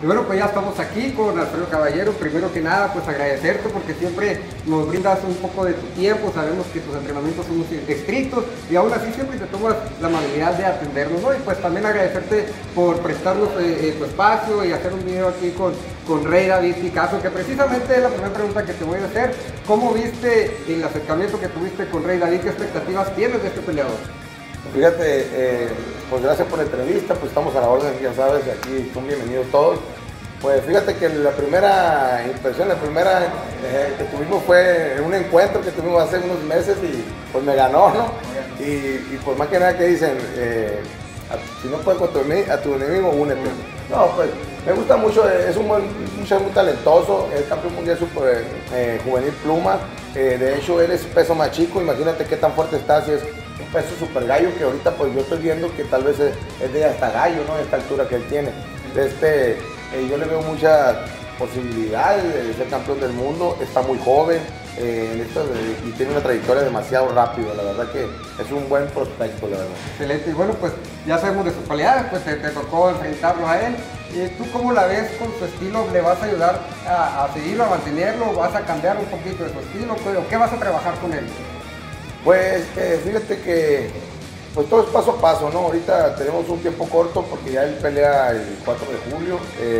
Y bueno, pues ya estamos aquí con Alfredo Caballero. Primero que nada, pues agradecerte porque siempre nos brindas un poco de tu tiempo. Sabemos que tus entrenamientos son muy estrictos y aún así siempre te tomas la amabilidad de atendernos, ¿no? Y pues también agradecerte por prestarnos tu espacio y hacer un video aquí con Rey David Picasso, que precisamente es la primera pregunta que te voy a hacer. ¿Cómo viste el acercamiento que tuviste con Rey David? ¿Qué expectativas tienes de este peleador? Fíjate, pues gracias por la entrevista, pues estamos a la orden, ya sabes, aquí son bienvenidos todos. Pues fíjate que la primera impresión, que tuvimos fue un encuentro que tuvimos hace unos meses y pues me ganó, ¿no? Y pues más que nada que dicen, si no puedes contra mí, a tu enemigo únete. No, pues me gusta mucho, es un muchacho muy talentoso, es campeón mundial super, juvenil pluma, de hecho él es peso más chico, imagínate qué tan fuerte está, si es un peso super gallo, que ahorita pues yo estoy viendo que tal vez es de hasta gallo, ¿no? Esta altura que él tiene. Yo le veo mucha posibilidad de ser campeón del mundo, está muy joven y tiene una trayectoria demasiado rápida, la verdad que es un buen prospecto, la verdad. Excelente, y bueno, pues ya sabemos de sus cualidades, pues te tocó enfrentarlo a él. ¿Tú cómo la ves con su estilo? ¿Le vas a ayudar a seguirlo, a mantenerlo? ¿Vas a cambiar un poquito de su estilo? ¿O qué vas a trabajar con él? Pues fíjate que pues todo es paso a paso, ¿no? Ahorita tenemos un tiempo corto porque ya él pelea el 4 de julio.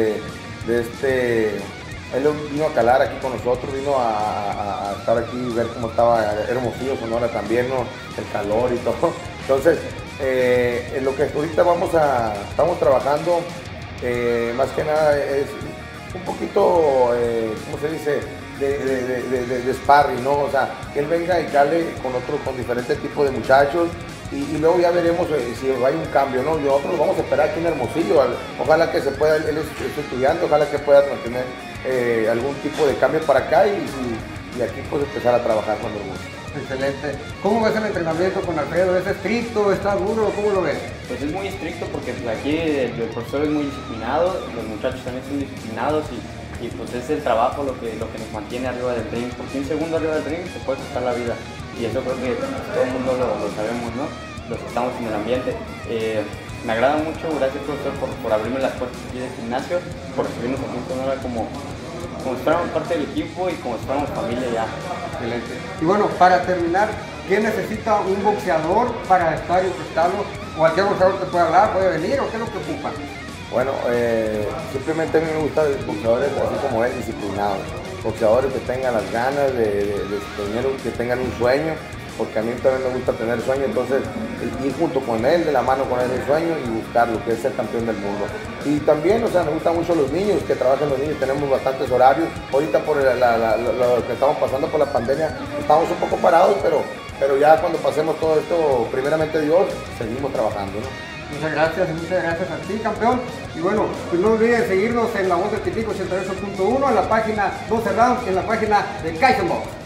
Él vino a calar aquí con nosotros, vino a estar aquí y ver cómo estaba Hermosillo, Sonora también, ¿no? El calor y todo. Entonces, en lo que ahorita estamos trabajando, más que nada es un poquito, ¿cómo se dice? De sparring, ¿no? O sea, que él venga y cale con diferentes tipos de muchachos y luego ya veremos si hay un cambio, ¿no? Nosotros lo vamos a esperar aquí en Hermosillo, ojalá que se pueda, él es estudiante, ojalá que pueda mantener algún tipo de cambio para acá y aquí pues empezar a trabajar cuando lo guste. Excelente. ¿Cómo ves el entrenamiento con Alfredo? ¿Es estricto? ¿Está duro? ¿Cómo lo ves? Pues es muy estricto porque pues, aquí el profesor es muy disciplinado, los muchachos también son disciplinados y pues es el trabajo lo que nos mantiene arriba del ring, porque un segundo arriba del ring se puede costar la vida y eso creo que todo el mundo lo sabemos, ¿no? Los que estamos en el ambiente. Me agrada mucho, gracias profesor por abrirme las puertas aquí del gimnasio, por recibirnos aquí en Sonora como si fuéramos parte del equipo y como si fuéramos familia ya. Excelente. Y bueno, para terminar, ¿qué necesita un boxeador para estar y prestarlo? ¿Cualquier boxeador te puede hablar, puede venir o qué es lo que ocupa? Bueno, simplemente a mí me gustan boxeadores así como él, disciplinados. Boxeadores que tengan las ganas que tengan un sueño, porque a mí también me gusta tener sueño, entonces ir junto con él, de la mano con él el sueño y buscarlo, que es ser campeón del mundo. Y también, o sea, me gustan mucho los niños, que trabajan los niños, tenemos bastantes horarios. Ahorita por lo que estamos pasando por la pandemia, estamos un poco parados, pero ya cuando pasemos todo esto, primeramente Dios, seguimos trabajando, ¿no? Muchas gracias a ti, campeón. Y bueno, pues no olviden seguirnos en La Voz del Tipico 88.1, en la página 12 Rounds, en la página de Kaizen Box.